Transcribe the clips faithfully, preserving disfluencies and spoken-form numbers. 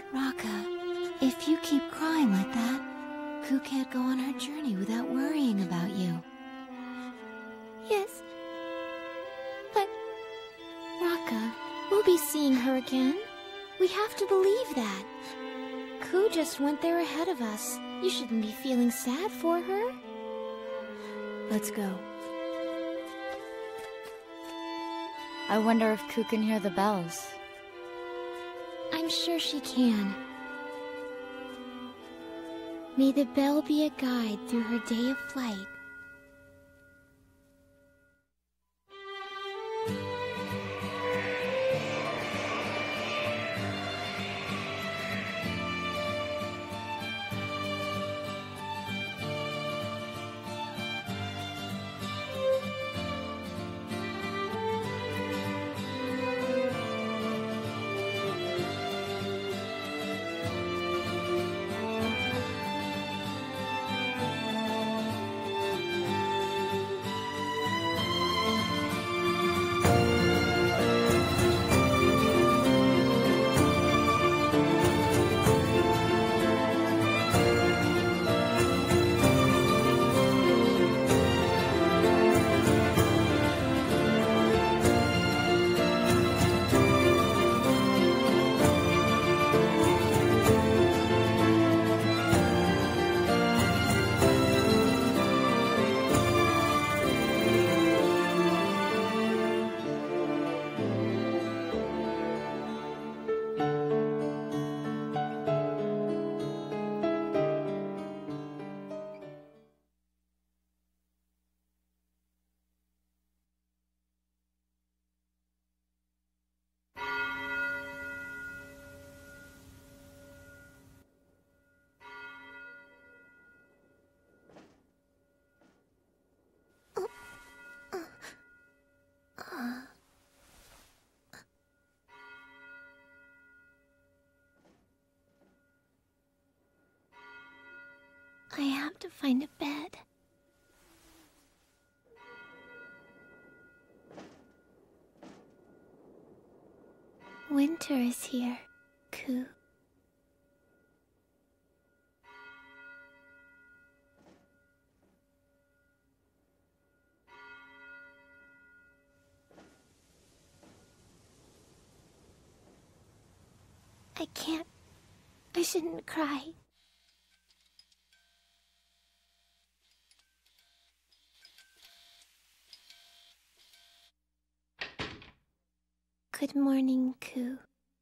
Raka, if you keep crying like that, Ku can't go on her journey without worrying about you. Yes. But... Raka, we'll be seeing her again. We have to believe that. Ku just went there ahead of us. You shouldn't be feeling sad for her. Let's go. I wonder if Ku can hear the bells. I'm sure she can. May the bell be a guide through her day of flight. I have to find a bed. Winter is here, Ku. I can't. I shouldn't cry. Good morning, Ku.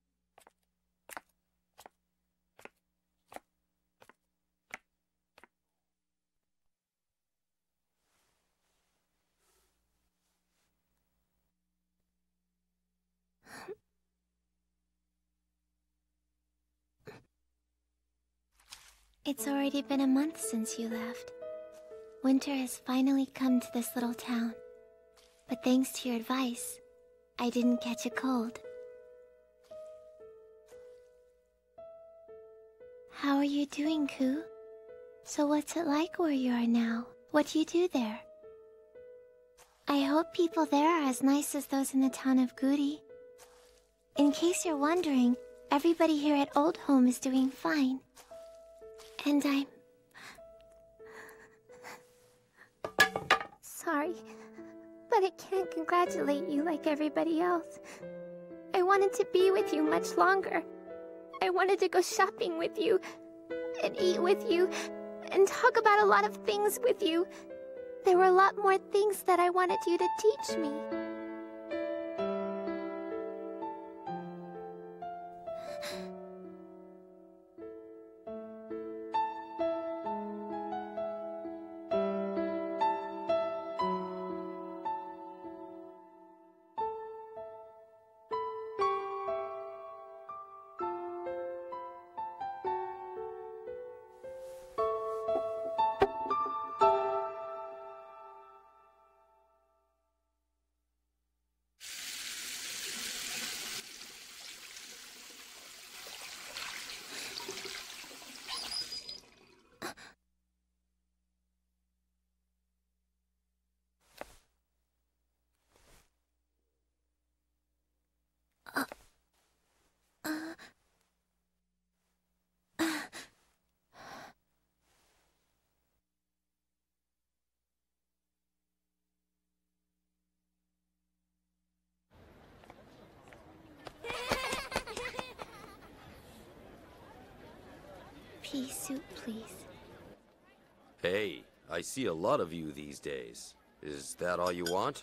It's already been a month since you left. Winter has finally come to this little town. But thanks to your advice, I didn't catch a cold. How are you doing, Ku? So what's it like where you are now? What do you do there? I hope people there are as nice as those in the town of Guri. In case you're wondering, everybody here at Old Home is doing fine. And I'm... sorry, but I can't congratulate you like everybody else. I wanted to be with you much longer. I wanted to go shopping with you, and eat with you, and talk about a lot of things with you. There were a lot more things that I wanted you to teach me. pea soup, please. Hey, I see a lot of you these days. Is that all you want?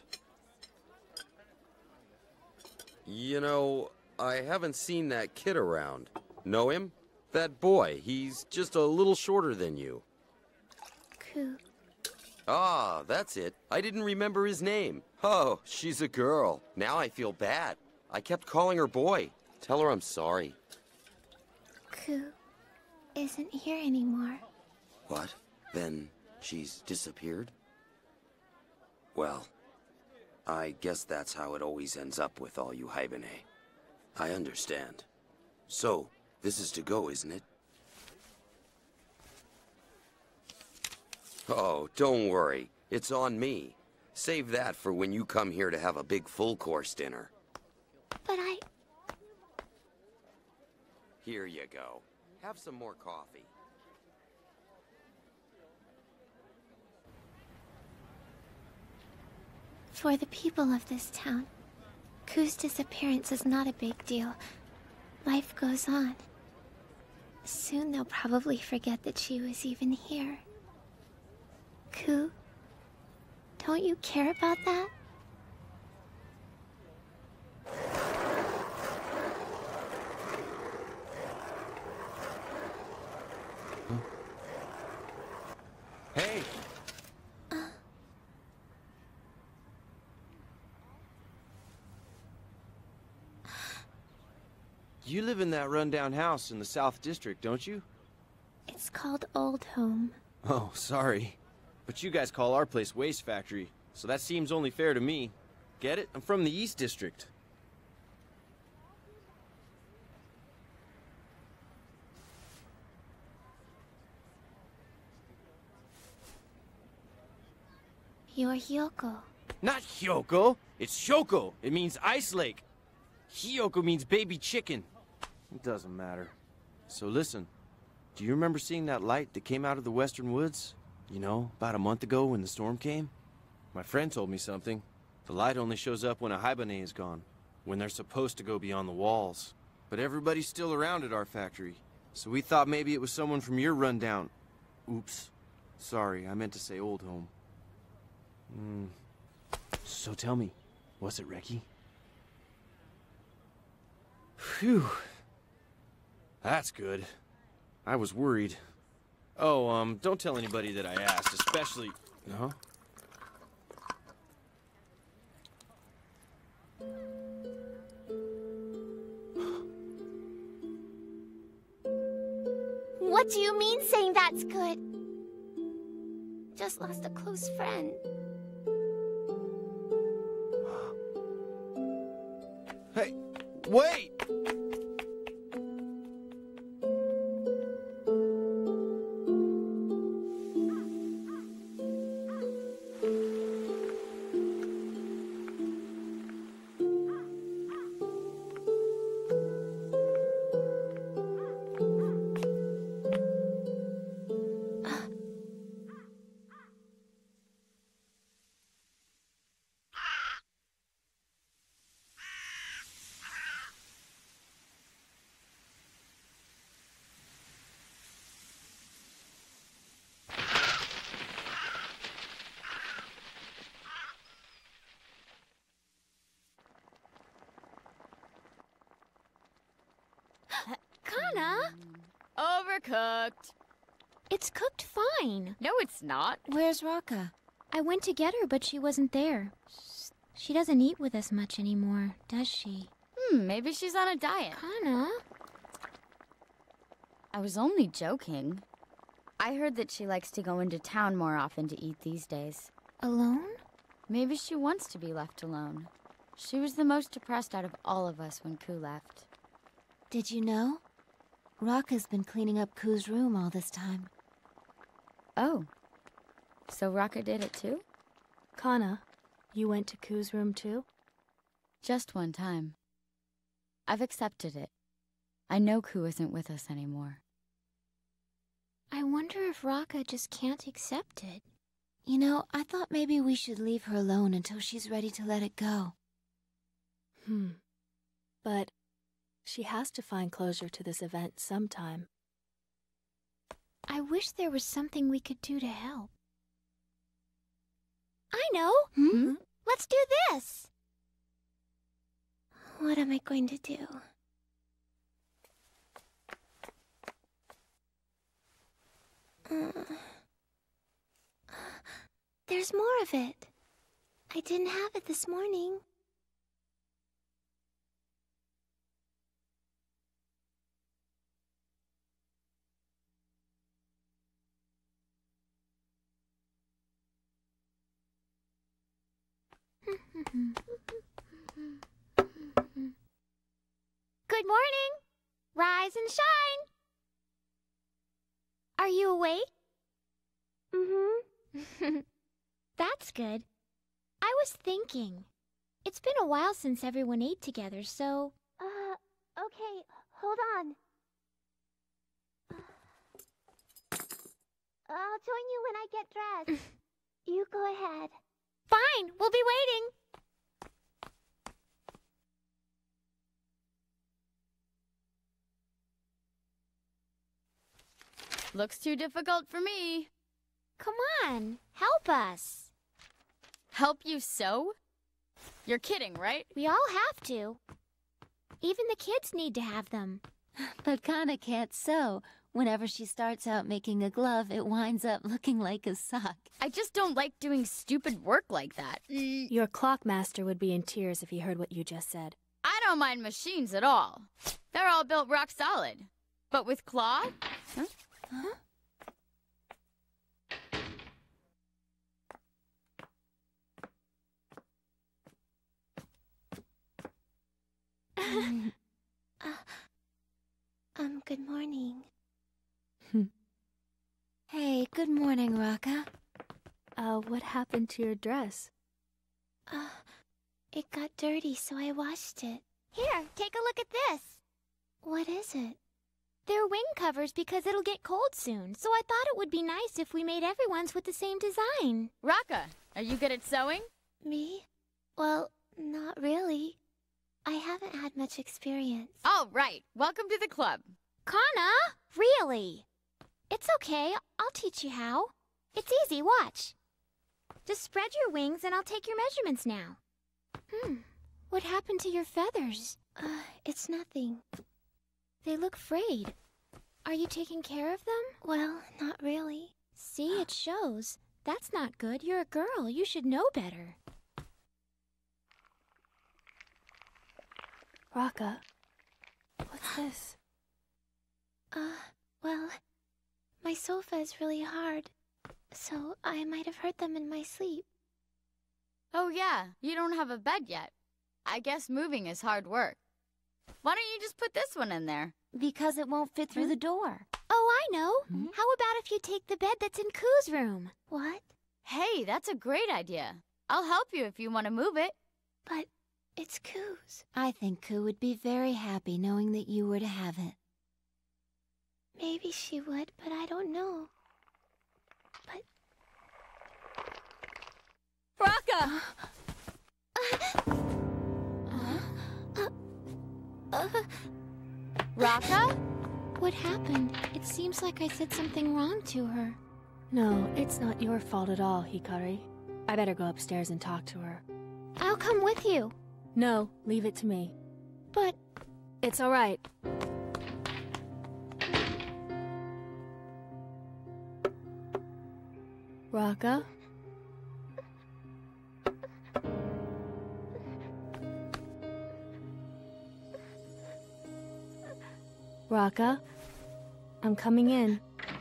You know, I haven't seen that kid around. Know him? That boy, he's just a little shorter than you. Ku. Ah, that's it. I didn't remember his name. Oh, she's a girl. Now I feel bad. I kept calling her boy. Tell her I'm sorry. Ku isn't here anymore. What? Then she's disappeared? Well, I guess that's how it always ends up with all you Haibane. I understand. So, this is to go, isn't it? Oh, don't worry. It's on me. Save that for when you come here to have a big full-course dinner. But I... Here you go. Have some more coffee. For the people of this town, Ku's disappearance is not a big deal. Life goes on. Soon they'll probably forget that she was even here. Ku, don't you care about that? Hey! Uh. You live in that rundown house in the South District, don't you? It's called Old Home. Oh, sorry. But you guys call our place Waste Factory, so that seems only fair to me. Get it? I'm from the East District. You're Hiyoko. Not Hyoko! It's Shoko! It means ice lake! Hiyoko means baby chicken. It doesn't matter. So listen, do you remember seeing that light that came out of the western woods? You know, about a month ago when the storm came? My friend told me something. The light only shows up when a Haibane is gone, when they're supposed to go beyond the walls. But everybody's still around at our factory, so we thought maybe it was someone from your rundown. Oops. Sorry, I meant to say Old Home. Hmm. So tell me, was it Reki? Phew. That's good. I was worried. Oh, um, don't tell anybody that I asked, especially... Huh? What do you mean saying that's good? Just lost a close friend. Hey, wait! Kana? Overcooked. It's cooked fine. No, it's not. Where's Raka? I went to get her, but she wasn't there. She doesn't eat with us much anymore, does she? Hmm, maybe she's on a diet. Kana? I was only joking. I heard that she likes to go into town more often to eat these days. Alone? Maybe she wants to be left alone. She was the most depressed out of all of us when Ku left. Did you know? Raka's been cleaning up Ku's room all this time. Oh. So Raka did it too? Kana, you went to Ku's room too? Just one time. I've accepted it. I know Ku isn't with us anymore. I wonder if Raka just can't accept it. You know, I thought maybe we should leave her alone until she's ready to let it go. Hmm. But she has to find closure to this event sometime. I wish there was something we could do to help. I know! Hmm? Let's do this! What am I going to do? Uh, there's more of it. I didn't have it this morning. Good morning! Rise and shine! Are you awake? Mm-hmm. That's good. I was thinking. It's been a while since everyone ate together, so... Uh, okay, hold on. I'll join you when I get dressed. You go ahead. Fine, we'll be waiting. Looks too difficult for me. Come on, help us. Help you sew? You're kidding, right? We all have to. Even the kids need to have them. But Kana can't sew. Whenever she starts out making a glove, it winds up looking like a sock. I just don't like doing stupid work like that. Mm, Your clockmaster would be in tears if he heard what you just said. I don't mind machines at all. They're all built rock solid. But with cloth? Huh? Huh? uh, um, good morning. Hey, good morning, Raka. Uh, what happened to your dress? Uh, it got dirty, so I washed it. Here, take a look at this. What is it? They're wing covers because it'll get cold soon, so I thought it would be nice if we made everyone's with the same design. Raka, are you good at sewing? Me? Well, not really. I haven't had much experience. Oh, right. Welcome to the club. Kana? Really? It's okay. I'll teach you how. It's easy, watch. Just spread your wings and I'll take your measurements now. Hmm. What happened to your feathers? Uh, it's nothing. They look frayed. Are you taking care of them? Well, not really. See, it shows. That's not good. You're a girl. You should know better. Raka, what's this? Uh, well, my sofa is really hard, so I might have hurt them in my sleep. Oh, yeah. You don't have a bed yet. I guess moving is hard work. Why don't you just put this one in there? Because it won't fit through the door. Oh, I know. Hmm? How about if you take the bed that's in Koo's room? What? Hey, that's a great idea. I'll help you if you want to move it. But it's Koo's. I think Koo would be very happy knowing that you were to have it. Maybe she would, but I don't know. But... Raka! Raka? What happened? It seems like I said something wrong to her. No, it's not your fault at all, Hikari. I better go upstairs and talk to her. I'll come with you. No, leave it to me. But... It's all right. Raka? Raka? I'm coming in.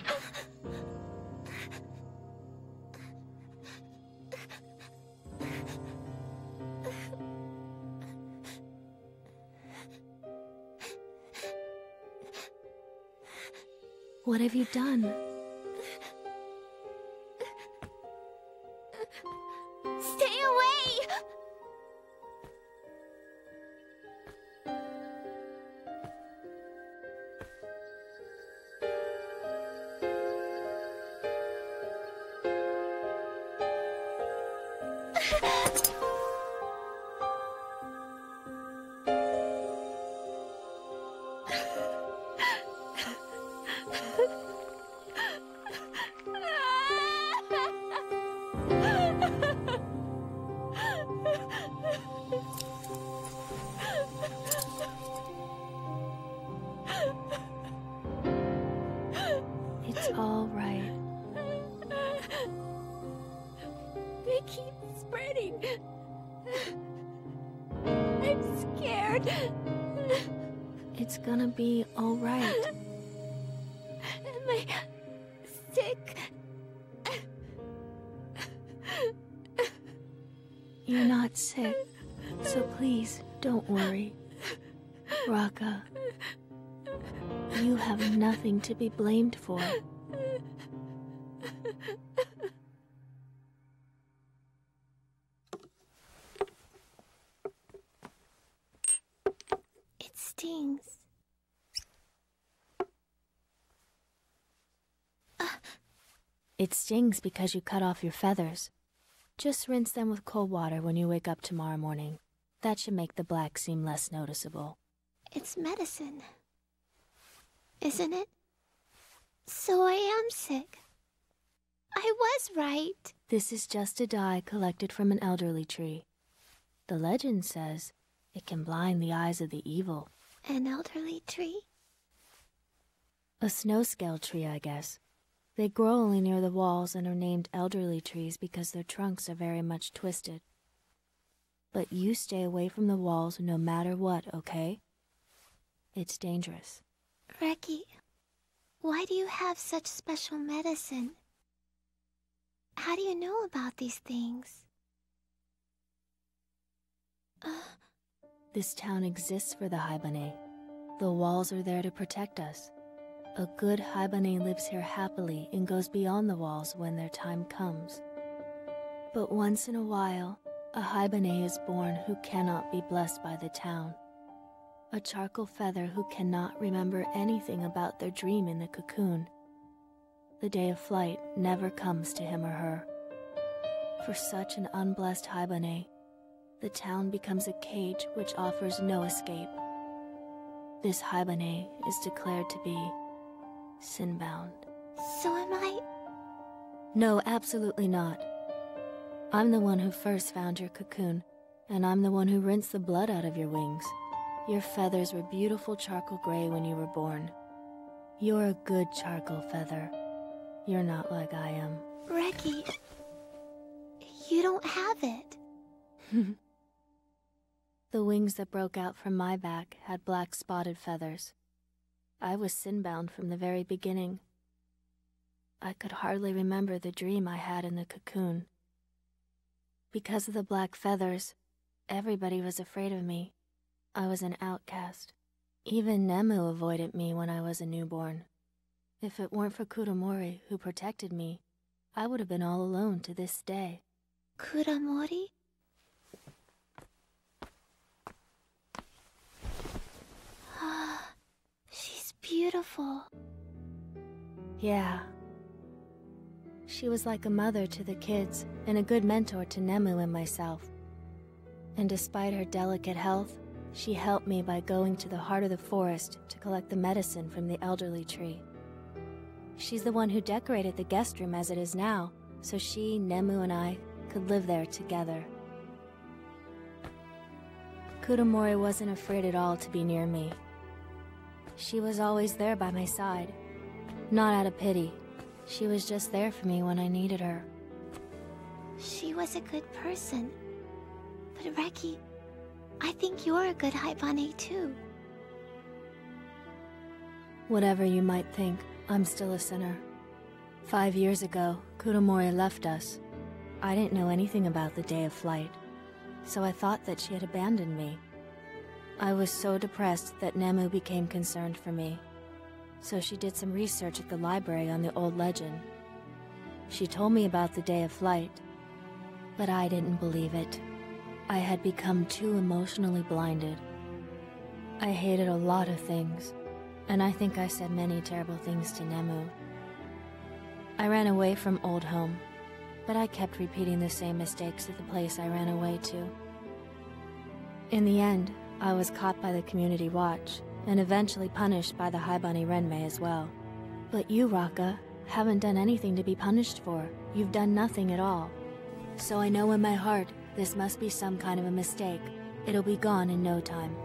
What have you done? Stay away! hurt? It's gonna be alright. Am I sick? You're not sick, so please don't worry. Raka, you have nothing to be blamed for. It stings. It stings because you cut off your feathers. Just rinse them with cold water when you wake up tomorrow morning. That should make the black seem less noticeable. It's medicine, isn't it? So I am sick. I was right. This is just a dye collected from an elderly tree. The legend says it can blind the eyes of the evil. An elderly tree? A snow scale tree, I guess. They grow only near the walls and are named elderly trees because their trunks are very much twisted. But you stay away from the walls no matter what, okay? It's dangerous. Reki, why do you have such special medicine? How do you know about these things? Uh... This town exists for the Haibane. The walls are there to protect us. A good Haibane lives here happily and goes beyond the walls when their time comes. But once in a while, a Haibane is born who cannot be blessed by the town. A charcoal feather who cannot remember anything about their dream in the cocoon. The day of flight never comes to him or her. For such an unblessed Haibane, the town becomes a cage which offers no escape. This Haibane is declared to be sin-bound. So am I? No, absolutely not. I'm the one who first found your cocoon, and I'm the one who rinsed the blood out of your wings. Your feathers were beautiful charcoal gray when you were born. You're a good charcoal feather. You're not like I am. Reki, you don't have it. The wings that broke out from my back had black spotted feathers. I was sin-bound from the very beginning. I could hardly remember the dream I had in the cocoon. Because of the black feathers, everybody was afraid of me. I was an outcast. Even Nemu avoided me when I was a newborn. If it weren't for Kuramori, who protected me, I would have been all alone to this day. Kuramori? She's beautiful. Yeah. She was like a mother to the kids and a good mentor to Nemu and myself. And despite her delicate health, she helped me by going to the heart of the forest to collect the medicine from the elderly tree. She's the one who decorated the guest room as it is now, so she, Nemu, and I could live there together. Kuramori wasn't afraid at all to be near me. She was always there by my side. Not out of pity. She was just there for me when I needed her. She was a good person. But Reki, I think you're a good Haibane too. Whatever you might think, I'm still a sinner. Five years ago, Kuramori left us. I didn't know anything about the day of flight, so I thought that she had abandoned me. I was so depressed that Nemu became concerned for me. So she did some research at the library on the old legend. She told me about the day of flight, but I didn't believe it. I had become too emotionally blinded. I hated a lot of things, and I think I said many terrible things to Nemu. I ran away from Old Home, but I kept repeating the same mistakes at the place I ran away to. In the end, I was caught by the community watch, and eventually punished by the Haibane Renmei as well. But you, Raka, haven't done anything to be punished for. You've done nothing at all. So I know in my heart, this must be some kind of a mistake. It'll be gone in no time.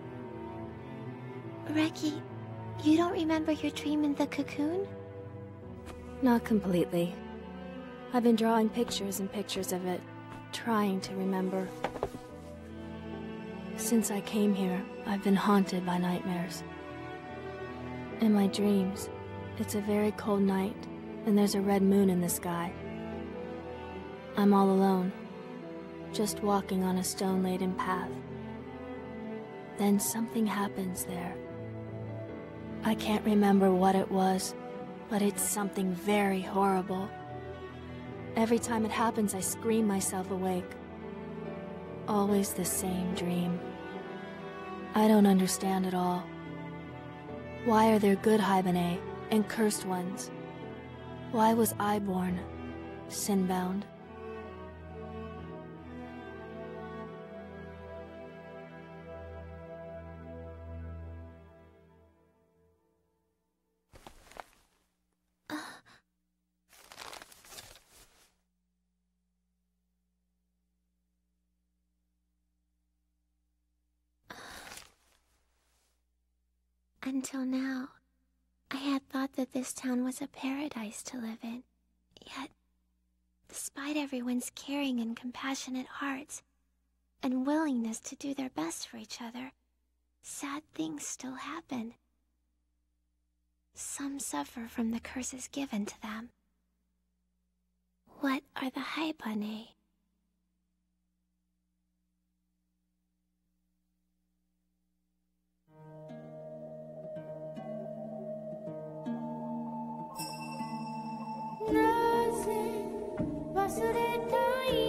Reki, you don't remember your dream in the cocoon? Not completely. I've been drawing pictures and pictures of it, trying to remember. Since I came here, I've been haunted by nightmares. In my dreams, it's a very cold night, and there's a red moon in the sky. I'm all alone, just walking on a stone-laden path. Then something happens there. I can't remember what it was, but it's something very horrible. Every time it happens, I scream myself awake. Always the same dream. I don't understand it all. Why are there good Hibine and cursed ones? Why was I born sin-bound? Until now, I had thought that this town was a paradise to live in. Yet, despite everyone's caring and compassionate hearts, and willingness to do their best for each other, sad things still happen. Some suffer from the curses given to them. What are the Haibane? Wasure